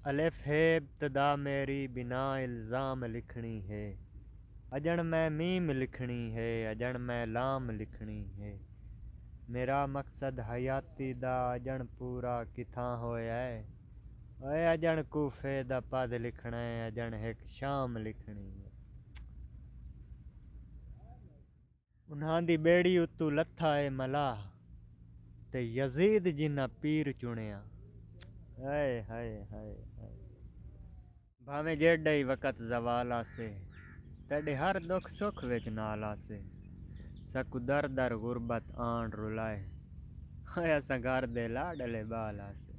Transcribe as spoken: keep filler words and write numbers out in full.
अलिफ है इब्तदा मेरी बिना इल्ज़ाम लिखनी है। अजन मैं मीम लिखनी है, अजन मैं लाम लिखनी है। मेरा मकसद हयाती दा अजन पूरा किथां होया है। ओए अजन कूफे दा पद लिखना है, अजन एक शाम लिखनी है। उन्हां दी बेड़ी उत्तू लथा है मलाह, ते यजीद जिन्ना पीर चुनिया। हाय हाय हाय हाय। भावें जेड़ा ही वक़्त ज़वाल आसे, तेरे हर दुख सुख विच नाल आसे। सकु दर दर गुरबत आन रुलाए, हाय असां घर दे लाडले बाल आसे।